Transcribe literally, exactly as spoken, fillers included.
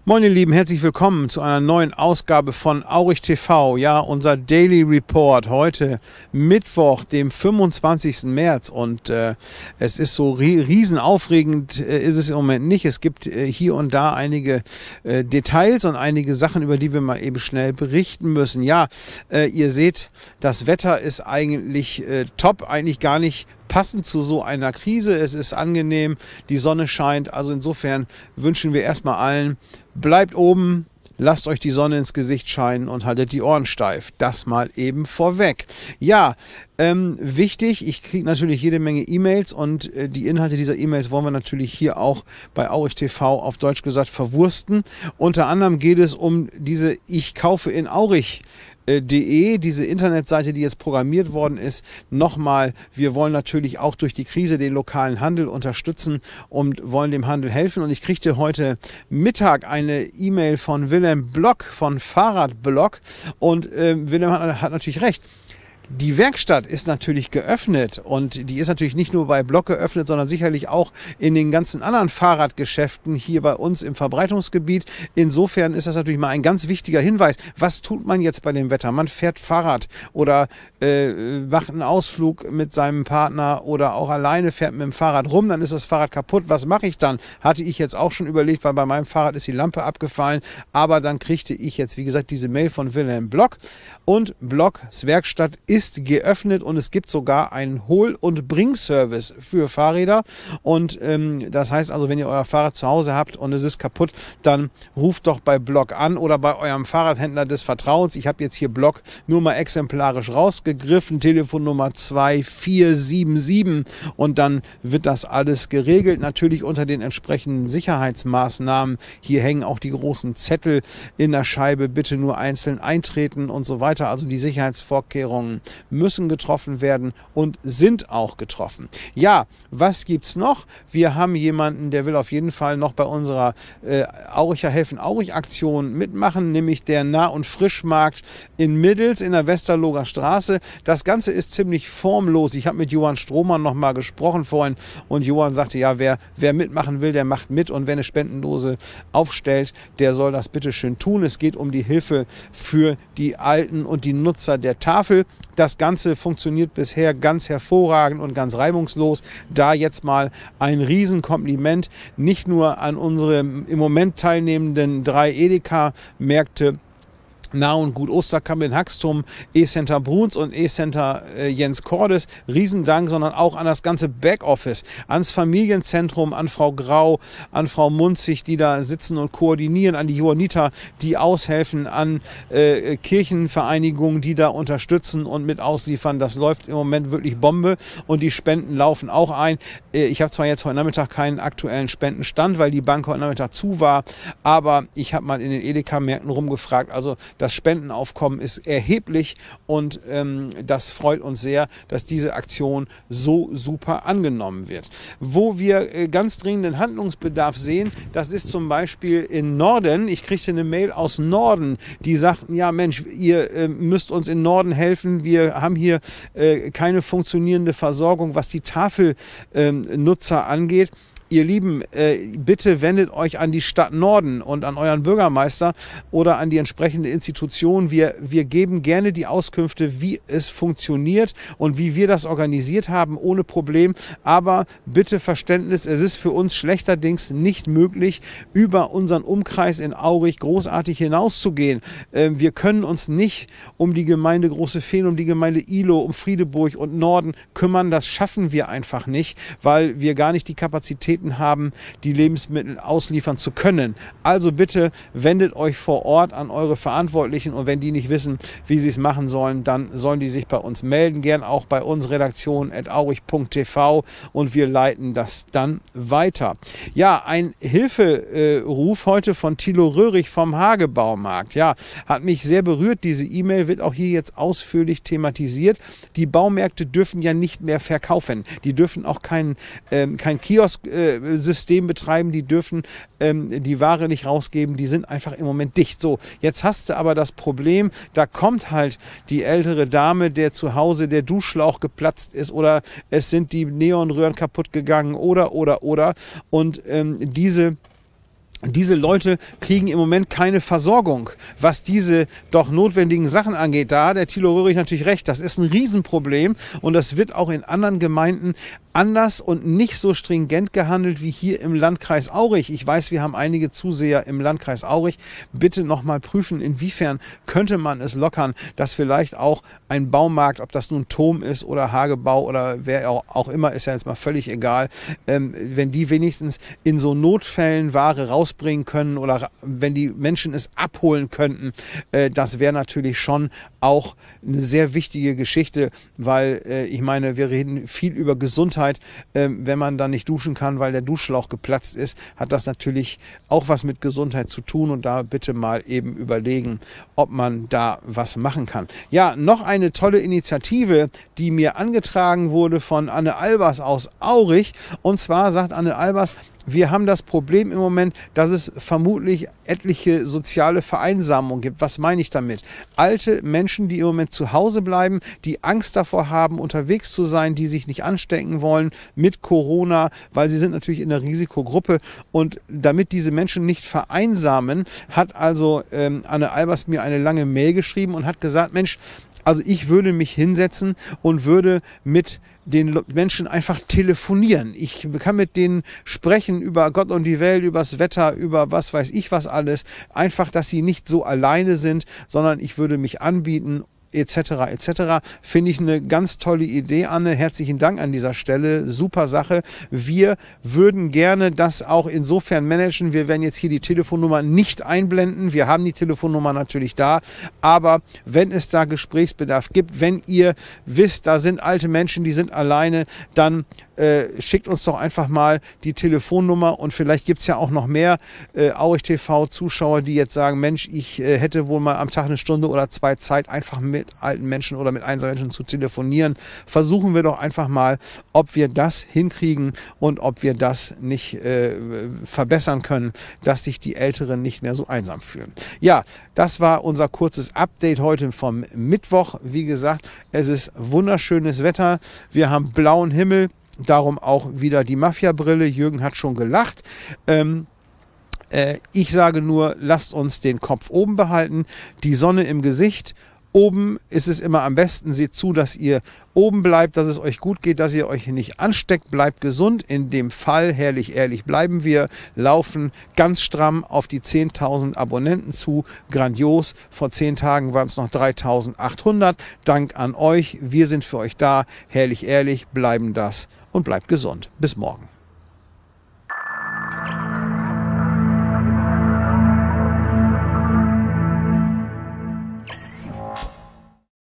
Moin ihr Lieben, herzlich willkommen zu einer neuen Ausgabe von Aurich T V. Ja, unser Daily Report heute Mittwoch, dem fünfundzwanzigsten März, und äh, es ist so riesen aufregend, äh, ist es im Moment nicht. Es gibt äh, hier und da einige äh, Details und einige Sachen, über die wir mal eben schnell berichten müssen. Ja, äh, ihr seht, das Wetter ist eigentlich äh, top, eigentlich gar nicht passend zu so einer Krise. Es ist angenehm, die Sonne scheint, also insofern wünschen wir erstmal allen, bleibt oben, lasst euch die Sonne ins Gesicht scheinen und haltet die Ohren steif. Das mal eben vorweg. Ja, ähm, wichtig, ich kriege natürlich jede Menge E-Mails und äh, die Inhalte dieser E-Mails wollen wir natürlich hier auch bei Aurich T V auf Deutsch gesagt verwursten. Unter anderem geht es um diese Ich kaufe in Aurich De, diese Internetseite, die jetzt programmiert worden ist. Nochmal, wir wollen natürlich auch durch die Krise den lokalen Handel unterstützen und wollen dem Handel helfen. Und ich kriegte heute Mittag eine E-Mail von Wilhelm Block von Fahrradblog und äh, Wilhelm hat, hat natürlich recht. Die Werkstatt ist natürlich geöffnet und die ist natürlich nicht nur bei Block geöffnet, sondern sicherlich auch in den ganzen anderen Fahrradgeschäften hier bei uns im Verbreitungsgebiet. Insofern ist das natürlich mal ein ganz wichtiger Hinweis. Was tut man jetzt bei dem Wetter? Man fährt Fahrrad oder äh, macht einen Ausflug mit seinem Partner oder auch alleine fährt mit dem Fahrrad rum, dann ist das Fahrrad kaputt. Was mache ich dann? Hatte ich jetzt auch schon überlegt, weil bei meinem Fahrrad ist die Lampe abgefallen. Aber dann kriegte ich jetzt, wie gesagt, diese Mail von Wilhelm Block und Blocks Werkstatt ist ist geöffnet und es gibt sogar einen Hol- und Bringservice für Fahrräder. Und ähm, das heißt also, wenn ihr euer Fahrrad zu Hause habt und es ist kaputt, dann ruft doch bei Block an oder bei eurem Fahrradhändler des Vertrauens. Ich habe jetzt hier Block nur mal exemplarisch rausgegriffen, Telefonnummer zwei vier sieben sieben, und dann wird das alles geregelt, natürlich unter den entsprechenden Sicherheitsmaßnahmen. Hier hängen auch die großen Zettel in der Scheibe, bitte nur einzeln eintreten und so weiter. Also die Sicherheitsvorkehrungen müssen getroffen werden und sind auch getroffen. Ja, was gibt's noch? Wir haben jemanden, der will auf jeden Fall noch bei unserer äh, Auricher helfen Aurich Aktion mitmachen, nämlich der Nah- und Frischmarkt in Middels in der Westerloger Straße. Das Ganze ist ziemlich formlos. Ich habe mit Johann Strohmann noch mal gesprochen vorhin und Johann sagte, ja, wer, wer mitmachen will, der macht mit, und wer eine Spendendose aufstellt, der soll das bitte schön tun. Es geht um die Hilfe für die Alten und die Nutzer der Tafel. Das Ganze funktioniert bisher ganz hervorragend und ganz reibungslos. Da jetzt mal ein Riesenkompliment, nicht nur an unsere im Moment teilnehmenden drei Edeka-Märkte, Nah und Gut Osterkamp in Haxtum, E-Center Bruns und E-Center äh, Jens Cordes. Riesendank, sondern auch an das ganze Backoffice, ans Familienzentrum, an Frau Grau, an Frau Munzig, die da sitzen und koordinieren, an die Johanniter, die aushelfen, an äh, Kirchenvereinigungen, die da unterstützen und mit ausliefern. Das läuft im Moment wirklich Bombe und die Spenden laufen auch ein. Äh, ich habe zwar jetzt heute Nachmittag keinen aktuellen Spendenstand, weil die Bank heute Nachmittag zu war, aber ich habe mal in den Edeka-Märkten rumgefragt. Also das Spendenaufkommen ist erheblich und ähm, das freut uns sehr, dass diese Aktion so super angenommen wird. Wo wir äh, ganz dringenden Handlungsbedarf sehen, das ist zum Beispiel in Norden. Ich kriegte eine Mail aus Norden, die sagten, ja Mensch, ihr äh, müsst uns in Norden helfen. Wir haben hier äh, keine funktionierende Versorgung, was die Tafelnutzer äh, angeht. Ihr Lieben, äh, bitte wendet euch an die Stadt Norden und an euren Bürgermeister oder an die entsprechende Institution. Wir, wir geben gerne die Auskünfte, wie es funktioniert und wie wir das organisiert haben, ohne Problem. Aber bitte Verständnis, es ist für uns schlechterdings nicht möglich, über unseren Umkreis in Aurich großartig hinauszugehen. Äh, wir können uns nicht um die Gemeinde Große Fehn, um die Gemeinde Ihlow, um Friedeburg und Norden kümmern. Das schaffen wir einfach nicht, weil wir gar nicht die Kapazität haben, die Lebensmittel ausliefern zu können. Also bitte wendet euch vor Ort an eure Verantwortlichen, und wenn die nicht wissen, wie sie es machen sollen, dann sollen die sich bei uns melden, gern auch bei uns redaktion at aurich punkt t v, und wir leiten das dann weiter. Ja, ein Hilferuf heute von Thilo Röhrig vom Hagebaumarkt. Ja, hat mich sehr berührt. Diese E-Mail wird auch hier jetzt ausführlich thematisiert. Die Baumärkte dürfen ja nicht mehr verkaufen. Die dürfen auch kein, ähm, kein Kiosk äh, System betreiben, die dürfen ähm, die Ware nicht rausgeben, die sind einfach im Moment dicht. So, jetzt hast du aber das Problem, da kommt halt die ältere Dame, der zu Hause der Duschschlauch geplatzt ist, oder es sind die Neonröhren kaputt gegangen, oder, oder, oder. Und ähm, diese Diese Leute kriegen im Moment keine Versorgung, was diese doch notwendigen Sachen angeht. Da hat der Thilo Röhrig natürlich recht. Das ist ein Riesenproblem und das wird auch in anderen Gemeinden anders und nicht so stringent gehandelt wie hier im Landkreis Aurich. Ich weiß, wir haben einige Zuseher im Landkreis Aurich. Bitte nochmal prüfen, inwiefern könnte man es lockern, dass vielleicht auch ein Baumarkt, ob das nun Thom ist oder Hagebau oder wer auch immer, ist ja jetzt mal völlig egal, ähm, wenn die wenigstens in so Notfällen Ware rausbringen können oder wenn die Menschen es abholen könnten, äh, das wäre natürlich schon auch eine sehr wichtige Geschichte, weil äh, ich meine, wir reden viel über Gesundheit. Wenn man dann nicht duschen kann, weil der Duschschlauch geplatzt ist, hat das natürlich auch was mit Gesundheit zu tun und da bitte mal eben überlegen, ob man da was machen kann. Ja, noch eine tolle Initiative, die mir angetragen wurde von Anne Albers aus Aurich, und zwar sagt Anne Albers: Wir haben das Problem im Moment, dass es vermutlich etliche soziale Vereinsamung gibt. Was meine ich damit? Alte Menschen, die im Moment zu Hause bleiben, die Angst davor haben, unterwegs zu sein, die sich nicht anstecken wollen mit Corona, weil sie sind natürlich in der Risikogruppe. Und damit diese Menschen nicht vereinsamen, hat also ähm, Anne Albers mir eine lange Mail geschrieben und hat gesagt: Mensch, also ich würde mich hinsetzen und würde mit den Menschen einfach telefonieren. Ich kann mit denen sprechen über Gott und die Welt, über das Wetter, über was weiß ich was alles. Einfach, dass sie nicht so alleine sind, sondern ich würde mich anbieten, et cetera et cetera. Finde ich eine ganz tolle Idee, Anne. Herzlichen Dank an dieser Stelle. Super Sache. Wir würden gerne das auch insofern managen. Wir werden jetzt hier die Telefonnummer nicht einblenden. Wir haben die Telefonnummer natürlich da. Aber wenn es da Gesprächsbedarf gibt, wenn ihr wisst, da sind alte Menschen, die sind alleine, dann äh, schickt uns doch einfach mal die Telefonnummer und vielleicht gibt es ja auch noch mehr äh, Aurich T V-Zuschauer, die jetzt sagen: Mensch, ich äh, hätte wohl mal am Tag eine Stunde oder zwei Zeit, einfach mit alten Menschen oder mit einsamen Menschen zu telefonieren. Versuchen wir doch einfach mal, ob wir das hinkriegen und ob wir das nicht äh, verbessern können, dass sich die Älteren nicht mehr so einsam fühlen. Ja, das war unser kurzes Update heute vom Mittwoch. Wie gesagt, es ist wunderschönes Wetter. Wir haben blauen Himmel, darum auch wieder die Mafia-Brille. Jürgen hat schon gelacht. Ähm, äh, ich sage nur, lasst uns den Kopf oben behalten, die Sonne im Gesicht. Oben ist es immer am besten. Seht zu, dass ihr oben bleibt, dass es euch gut geht, dass ihr euch nicht ansteckt. Bleibt gesund. In dem Fall, herrlich ehrlich, bleiben wir, laufen ganz stramm auf die zehntausend Abonnenten zu. Grandios. Vor zehn Tagen waren es noch dreitausendachthundert. Dank an euch. Wir sind für euch da. Herrlich ehrlich, bleiben das und bleibt gesund. Bis morgen.